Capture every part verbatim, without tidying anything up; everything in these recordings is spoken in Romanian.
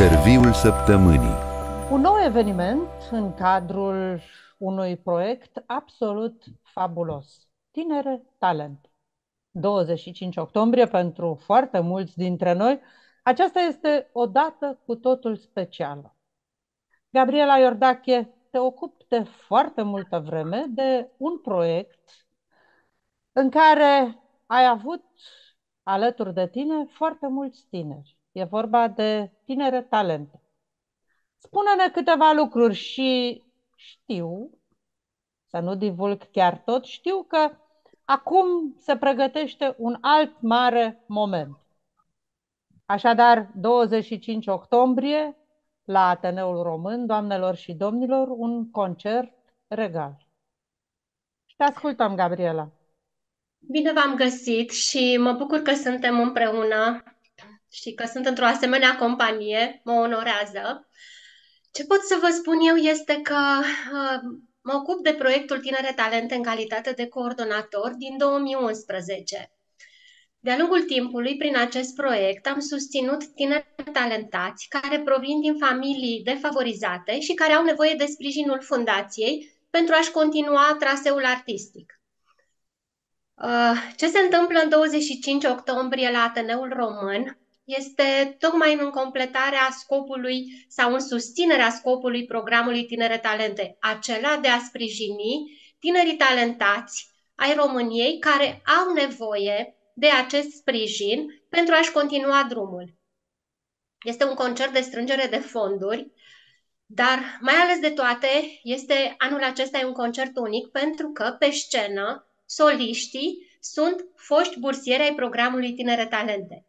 Interviul săptămânii. Un nou eveniment în cadrul unui proiect absolut fabulos. Tinere Talent. douăzeci și cinci octombrie, pentru foarte mulți dintre noi, aceasta este o dată cu totul specială. Gabriela Iordache, te ocupi de foarte multă vreme de un proiect în care ai avut alături de tine foarte mulți tineri. E vorba de Tinere Talente. Spune-ne câteva lucruri și știu, să nu divulg chiar tot, știu că acum se pregătește un alt mare moment. Așadar, douăzeci și cinci octombrie, la Ateneul Român, doamnelor și domnilor, un concert regal. Și te ascultăm, Gabriela. Bine v-am găsit și mă bucur că suntem împreună și că sunt într-o asemenea companie, mă onorează. Ce pot să vă spun eu este că uh, mă ocup de proiectul Tinere Talente în calitate de coordonator din două mii unsprezece. De-a lungul timpului, prin acest proiect, am susținut tineri talentați care provin din familii defavorizate și care au nevoie de sprijinul fundației pentru a-și continua traseul artistic. Ce se întâmplă în douăzeci și cinci octombrie la Ateneul Român este tocmai în completarea scopului sau în susținerea scopului programului Tinere Talente, acela de a sprijini tinerii talentați ai României care au nevoie de acest sprijin pentru a-și continua drumul. Este un concert de strângere de fonduri, dar mai ales de toate, este anul acesta un concert unic pentru că pe scenă soliștii sunt foști bursieri ai programului Tinere Talente.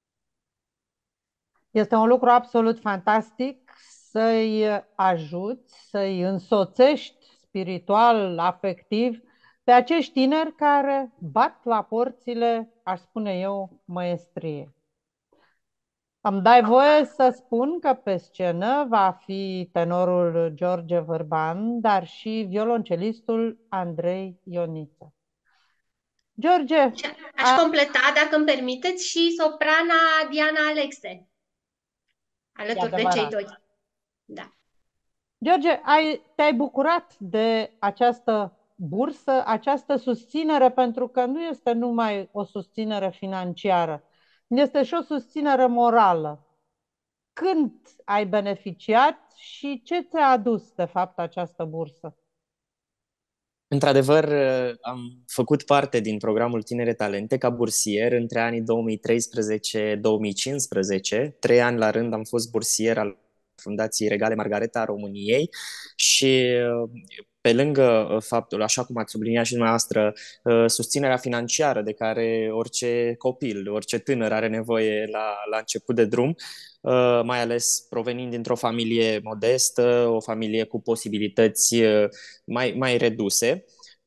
Este un lucru absolut fantastic să-i ajuți, să-i însoțești spiritual, afectiv, pe acești tineri care bat la porțile, aș spune eu, măestrie. Îmi dai voie să spun că pe scenă va fi tenorul George Vârban, dar și violoncelistul Andrei Ioniță. George, aș a... completa, dacă îmi permiteți, și soprana Diana Alexe, alături de cei doi. Da. George, ai, te-ai bucurat de această bursă, această susținere, pentru că nu este numai o susținere financiară, este și o susținere morală. Când ai beneficiat și ce ți-a adus, de fapt, această bursă? Într-adevăr, am făcut parte din programul Tinere Talente ca bursier între anii două mii treisprezece - două mii cincisprezece. Trei ani la rând am fost bursier al Fundației Regale Margareta a României și pe lângă faptul, așa cum ați subliniat și dumneavoastră, susținerea financiară de care orice copil, orice tânăr are nevoie la, la început de drum, mai ales provenind dintr-o familie modestă, o familie cu posibilități mai, mai reduse.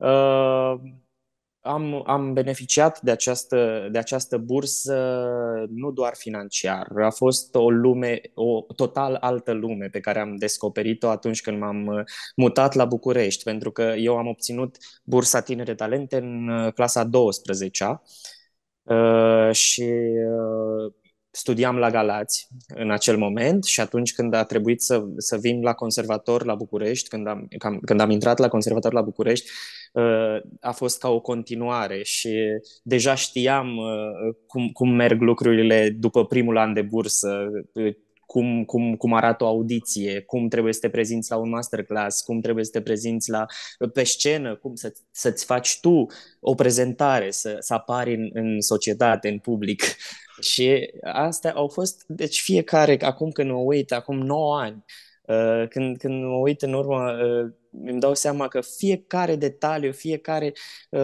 Am, am beneficiat de această, de această bursă nu doar financiar. A fost o lume, o total altă lume pe care am descoperit-o atunci când m-am mutat la București, pentru că eu am obținut bursa Tinere Talente în clasa a douăsprezecea și studiam la Galați în acel moment și atunci când a trebuit să, să vin la conservator la București, când am, când am intrat la conservator la București, a fost ca o continuare și deja știam cum, cum merg lucrurile după primul an de bursă, cum, cum, cum arată o audiție, cum trebuie să te prezinți la un masterclass, cum trebuie să te prezinți la, pe scenă, cum să, să-ți faci tu o prezentare, să, să apari în, în societate, în public. Și astea au fost, deci fiecare, acum când mă uit, acum nouă ani, când, când mă uit în urmă, îmi dau seama că fiecare detaliu, fiecare,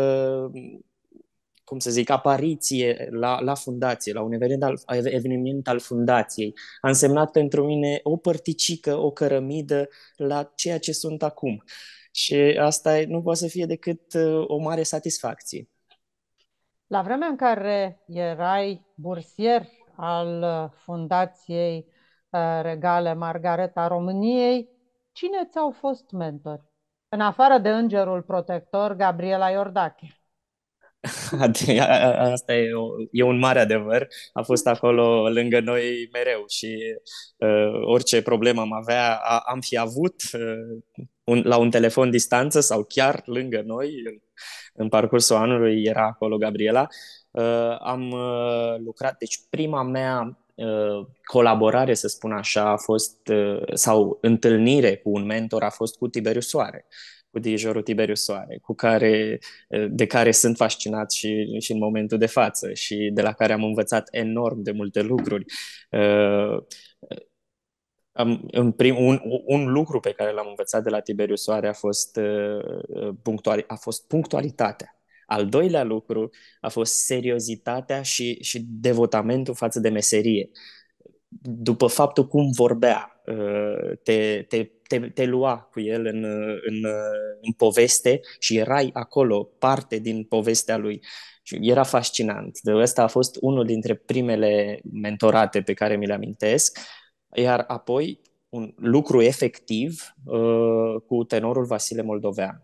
cum să zic, apariție la, la fundație, la un eveniment al, eveniment al fundației, a însemnat pentru mine o părticică, o cărămidă la ceea ce sunt acum. Și asta nu poate să fie decât o mare satisfacție. La vremea în care erai bursier al Fundației Regale Margareta României, cine ți-au fost mentori? În afară de îngerul protector Gabriela Iordache. Ade- a- a- Asta e, o, e un mare adevăr. A fost acolo lângă noi mereu și uh, orice problemă am avea, a, am fi avut uh, un, la un telefon distanță sau chiar lângă noi, în, în parcursul anului era acolo Gabriela. Uh, am uh, lucrat, deci prima mea uh, colaborare, să spun așa, a fost, uh, sau întâlnire cu un mentor a fost cu Tiberiu Soare, cu dirijorul Tiberiu Soare, cu care de care sunt fascinat și, și în momentul de față și de la care am învățat enorm de multe lucruri. Uh, am, în prim, un, un lucru pe care l-am învățat de la Tiberiu Soare a fost, uh, punctuali, a fost punctualitatea. Al doilea lucru a fost seriozitatea și, și devotamentul față de meserie. După faptul cum vorbea, uh, te, te, te, te lua cu el în, în, în poveste și erai acolo, parte din povestea lui. Și era fascinant. De ăsta a fost unul dintre primele mentorate pe care mi le amintesc. Iar apoi un lucru efectiv uh, cu tenorul Vasile Moldovean,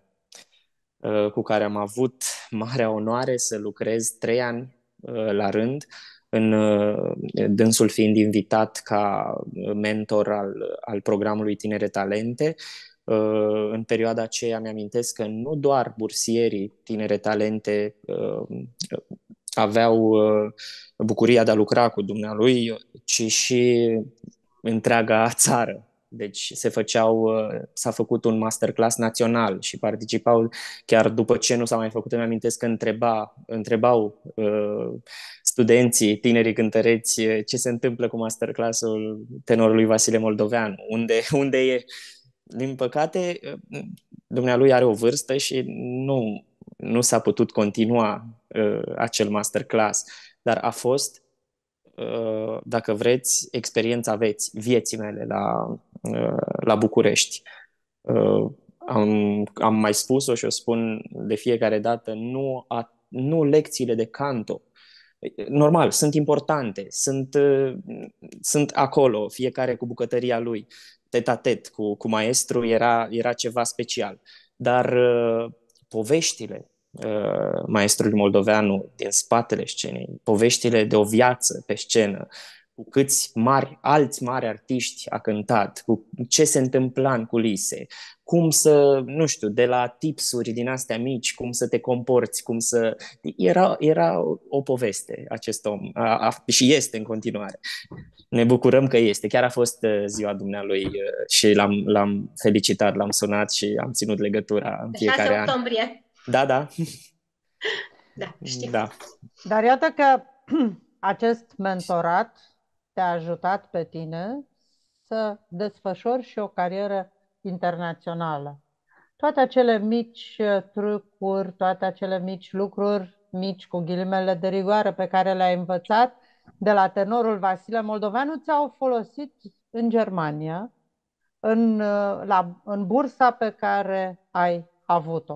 uh, cu care am avut marea onoare să lucrez trei ani uh, la rând, în, uh, dânsul fiind invitat ca mentor al, al programului Tinere Talente. Uh, în perioada aceea mi-amintesc că nu doar bursierii Tinere Talente uh, aveau uh, bucuria de a lucra cu dumnealui, ci și întreaga țară. Deci se făceau, s-a făcut un masterclass național și participau, chiar după ce nu s-a mai făcut, îmi amintesc că întreba, întrebau uh, studenții, tinerii cântăreți, ce se întâmplă cu masterclassul tenorului Vasile Moldovean, unde, unde e. Din păcate, dumnealui are o vârstă și nu, nu s-a putut continua uh, acel masterclass, dar a fost, uh, dacă vreți, experiența aveți, vieții mele la, uh, la București. Uh, am, am mai spus-o și o spun de fiecare dată, nu, a, nu lecțiile de canto. Normal, sunt importante, sunt, uh, sunt acolo, fiecare cu bucătăria lui, tet-a-tet cu, cu maestru era, era ceva special. Dar uh, poveștile uh, maestrului Moldoveanu din spatele scenei, poveștile de o viață pe scenă, cu câți mari, alți mari artiști a cântat, cu ce se întâmpla în culise, cum să, nu știu, de la tipsuri din astea mici, cum să te comporți, cum să... Era, era o, o poveste acest om a, a, și este în continuare. Ne bucurăm că este. Chiar a fost uh, ziua dumnealui uh, și l-am, l-am felicitat, l-am sunat și am ținut legătura în Pe fiecare șase an. octombrie. Da, da. Da, știu. Da. Dar iată că acest mentorat te-a ajutat pe tine să desfășori și o carieră internațională. Toate acele mici uh, trucuri, toate acele mici lucruri, mici cu ghilimele de rigoare pe care le-ai învățat de la tenorul Vasile Moldoveanu ți-au folosit în Germania, în, uh, la, în bursa pe care ai avut-o.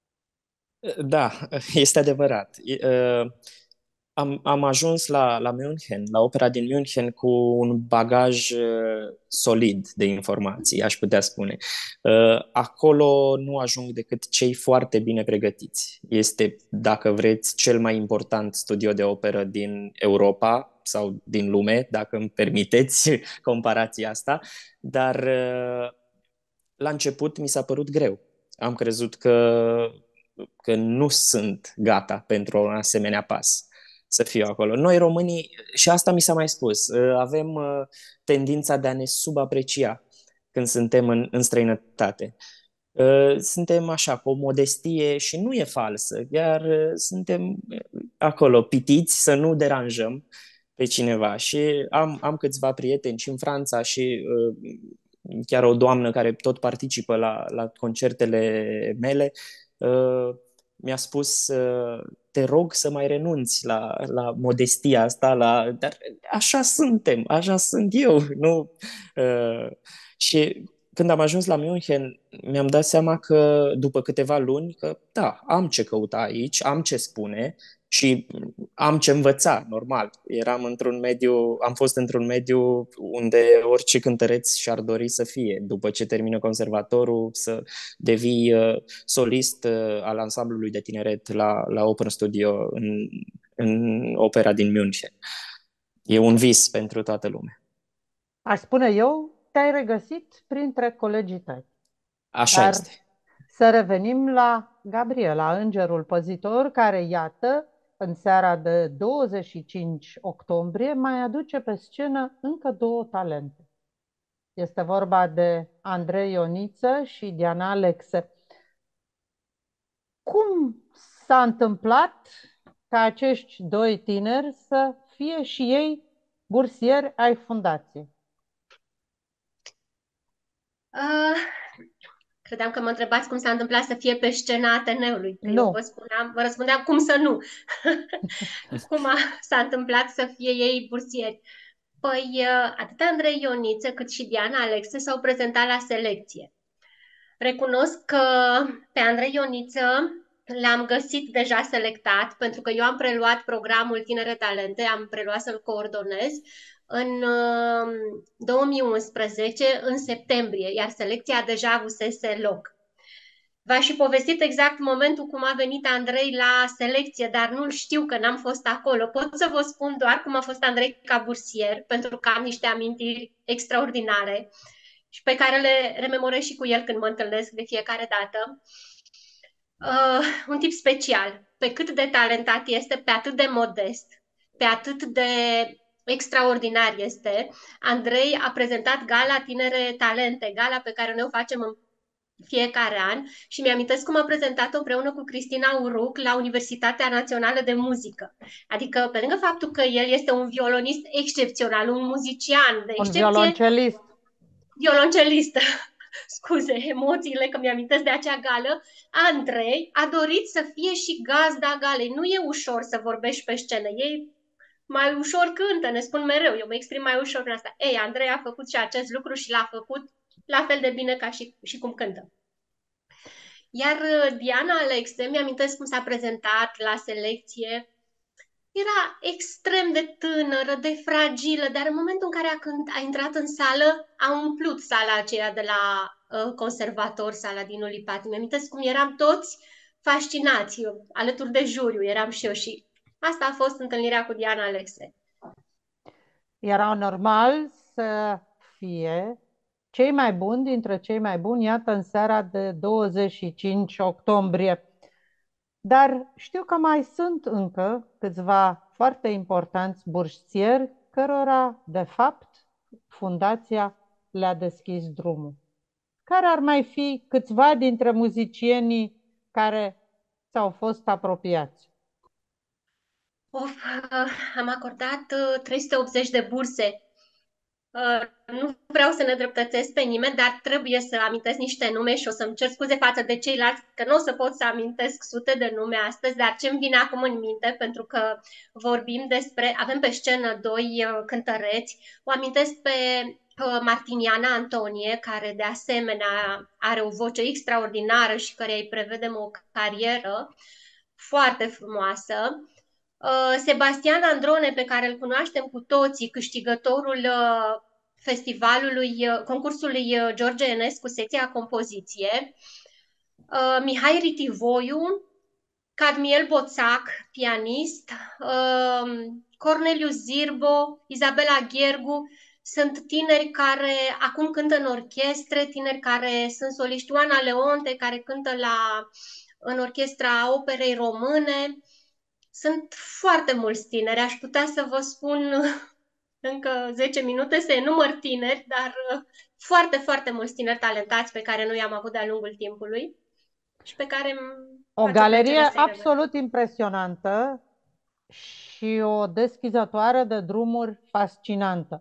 Da, este adevărat. E, uh, Am, am ajuns la, la München, la opera din München, cu un bagaj uh, solid de informații, aș putea spune. Uh, acolo nu ajung decât cei foarte bine pregătiți. Este, dacă vreți, cel mai important studio de operă din Europa sau din lume, dacă îmi permiteți comparația asta, dar uh, la început mi s-a părut greu. Am crezut că, că nu sunt gata pentru un asemenea pas să fiu acolo. Noi românii, și asta mi s-a mai spus, avem tendința de a ne subaprecia când suntem în, în străinătate. Suntem așa, cu o modestie și nu e falsă, chiar suntem acolo pitiți să nu deranjăm pe cineva. Și am, am câțiva prieteni și în Franța și chiar o doamnă care tot participă la, la concertele mele, mi-a spus, te rog să mai renunți la, la modestia asta, la... dar așa suntem, așa sunt eu. Nu? Uh, și când am ajuns la München, mi-am dat seama că după câteva luni, că da, am ce căuta aici, am ce spune și am ce învăța, normal. Eram într-un mediu, am fost într-un mediu unde orice cântăreț și-ar dori să fie, după ce termină conservatorul, să devii uh, solist uh, al ansamblului de tineret la, la Open Studio în, în opera din München. E un vis pentru toată lumea. Aș spune eu, te-ai regăsit printre colegii tăi. Așa Dar este. să revenim la Gabriela, îngerul păzitor, care, iată, în seara de douăzeci și cinci octombrie, mai aduce pe scenă încă două talente. Este vorba de Andrei Ioniță și Diana Alexe. Cum s-a întâmplat ca acești doi tineri să fie și ei bursieri ai fundației? Uh, credeam că mă întrebați cum s-a întâmplat să fie pe scena Ateneului. Că Nu. Eu vă, spuneam, vă răspundeam cum să nu. Cum a, s-a întâmplat să fie ei bursieri. Păi uh, atât Andrei Ioniță cât și Diana Alexe s-au prezentat la selecție. Recunosc că pe Andrei Ioniță l-am găsit deja selectat, pentru că eu am preluat programul Tinere Talente, am preluat să-l coordonez în uh, două mii unsprezece, în septembrie, iar selecția deja avusese loc. V-aș fi povestit exact momentul cum a venit Andrei la selecție, dar nu știu că n-am fost acolo. Pot să vă spun doar cum a fost Andrei ca bursier, pentru că am niște amintiri extraordinare și pe care le rememorez și cu el când mă întâlnesc de fiecare dată. Uh, un tip special, pe cât de talentat este, pe atât de modest, pe atât de extraordinar este. Andrei a prezentat Gala Tinere Talente, gala pe care noi o facem în fiecare an și mi-amintesc cum a prezentat-o împreună cu Cristina Uruc la Universitatea Națională de Muzică. Adică, pe lângă faptul că el este un violonist excepțional, un muzician de Un excepție... violoncelist. Violoncelistă. Scuze, emoțiile că mi-amintesc de acea gală. Andrei a dorit să fie și gazda galei. Nu e ușor să vorbești pe scenă. Ei mai ușor cântă, ne spun mereu. Eu mă exprim mai ușor în asta. Ei, Andrei a făcut și acest lucru și l-a făcut la fel de bine ca și, și cum cântă. Iar Diana Alexe, mi-amintesc cum s-a prezentat la selecție, era extrem de tânără, de fragilă, dar în momentul în care a, când a intrat în sală, a umplut sala aceea de la uh, conservator, sala din Ulipati. Mi-amintesc cum eram toți fascinați, eu, alături de juriu, eram și eu și asta a fost întâlnirea cu Diana Alexe. Era normal să fie cei mai buni dintre cei mai buni, iată, în seara de douăzeci și cinci octombrie. Dar știu că mai sunt încă câțiva foarte importanți bursieri cărora, de fapt, fundația le-a deschis drumul. Care ar mai fi câțiva dintre muzicienii care ți-au fost apropiați? Of, am acordat trei sute optzeci de burse. Nu vreau să ne dreptățesc pe nimeni, dar trebuie să amintesc niște nume și o să-mi cer scuze față de ceilalți că nu o să pot să amintesc sute de nume astăzi, dar ce-mi vine acum în minte, pentru că vorbim despre, avem pe scenă doi cântăreți, o amintesc pe Martiniana Antonie, care de asemenea are o voce extraordinară și care îi prevedem o carieră foarte frumoasă. Sebastian Androne, pe care îl cunoaștem cu toții, câștigătorul festivalului, concursului George Enescu, secția compoziție, Mihai Ritivoiu, Cadmiel Boțac, pianist, Corneliu Zirbo, Izabela Ghergu, sunt tineri care acum cântă în orchestre, tineri care sunt soliști, Oana Leonte, care cântă la, în orchestra Operei Române. Sunt foarte mulți tineri, aș putea să vă spun încă zece minute să enumăr tineri, dar foarte, foarte mulți tineri talentați pe care noi am avut de-a lungul timpului și pe care o galerie absolut impresionantă și o deschizătoare de drumuri fascinantă.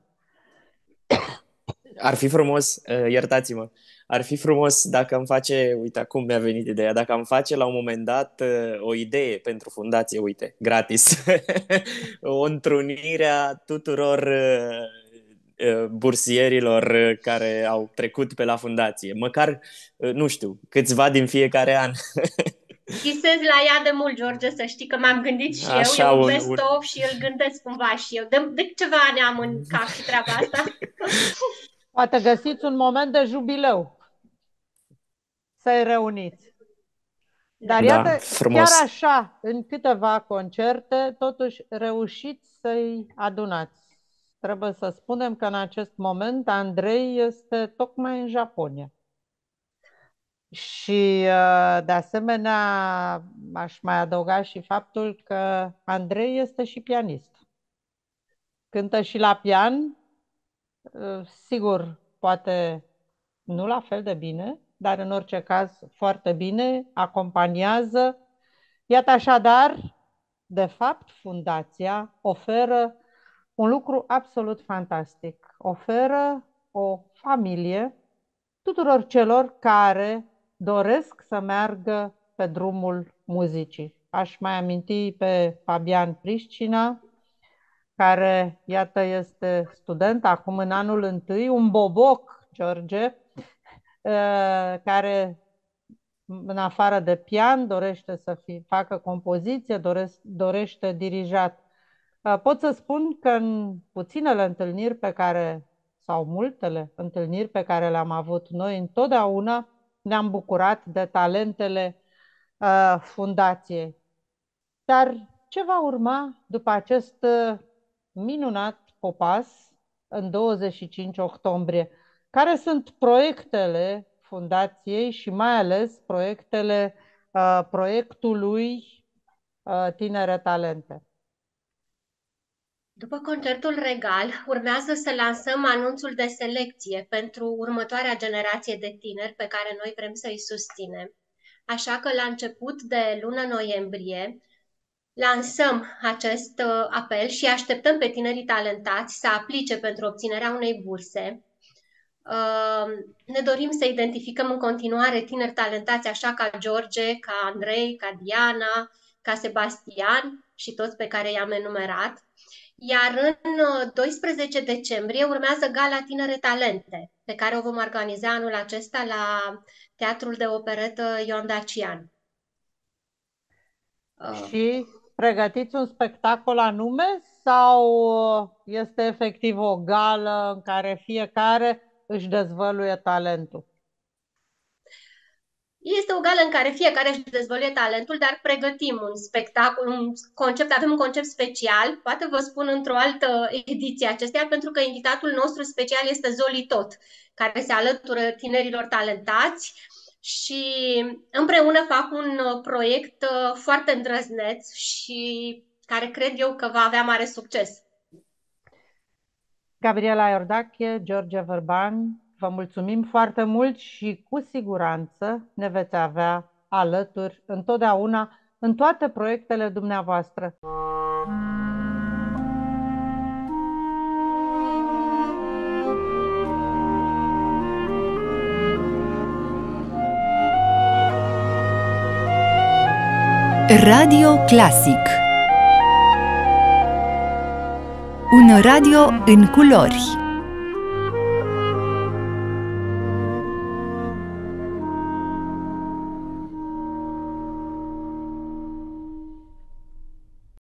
Ar fi frumos, iertați-mă, ar fi frumos dacă am face, uite, acum mi-a venit ideea, dacă am face la un moment dat o idee pentru fundație, uite, gratis, o întrunire a tuturor bursierilor care au trecut pe la fundație. Măcar, nu știu, câțiva din fiecare an. Visez la ea de mult, George, să știi că m-am gândit și Așa, eu, e un un, best-of și îl gândesc cumva și eu. De, de ceva ani am în cap și treaba asta. Poate găsiți un moment de jubileu să-i reuniți. Dar da, iată, frumos. chiar așa, în câteva concerte, totuși reușiți să-i adunați. Trebuie să spunem că în acest moment Andrei este tocmai în Japonia. Și de asemenea aș mai adăuga și faptul că Andrei este și pianist. Cântă și la pian, sigur, poate nu la fel de bine, dar în orice caz foarte bine, acompaniază. Iată așadar, de fapt, fundația oferă un lucru absolut fantastic. Oferă o familie tuturor celor care doresc să meargă pe drumul muzicii. Aș mai aminti pe Fabian Priscina, care, iată, este student acum în anul întâi, un boboc, George, care, în afară de pian, dorește să fie, facă compoziție, doresc, dorește dirijat. Pot să spun că în puținele întâlniri pe care, sau multele întâlniri pe care le-am avut noi, întotdeauna ne-am bucurat de talentele uh, fundației. Dar ce va urma după acest uh, minunat popas în douăzeci și cinci octombrie? Care sunt proiectele fundației și mai ales proiectele uh, proiectului uh, Tinere Talente? După concertul regal, urmează să lansăm anunțul de selecție pentru următoarea generație de tineri pe care noi vrem să îi susținem. Așa că la început de luna noiembrie lansăm acest apel și așteptăm pe tinerii talentați să aplice pentru obținerea unei burse. Ne dorim să identificăm în continuare tineri talentați așa ca George, ca Andrei, ca Diana, ca Sebastian și toți pe care i-am enumerat. Iar în doisprezece decembrie urmează Gala Tinere Talente, pe care o vom organiza anul acesta la Teatrul de Operetă Ion Dacian. Și pregătiți un spectacol anume sau este efectiv o gală în care fiecare își dezvăluie talentul? Este o gală în care fiecare își dezvăluie talentul, dar pregătim un spectacol, un concept, avem un concept special, poate vă spun într-o altă ediție acesteia, pentru că invitatul nostru special este Zoli Tot, care se alătură tinerilor talentați și împreună fac un proiect foarte îndrăzneț și care cred eu că va avea mare succes. Gabriela Iordache, George Vărban, vă mulțumim foarte mult și cu siguranță ne veți avea alături întotdeauna în toate proiectele dumneavoastră. Radio Clasic. Un radio în culori.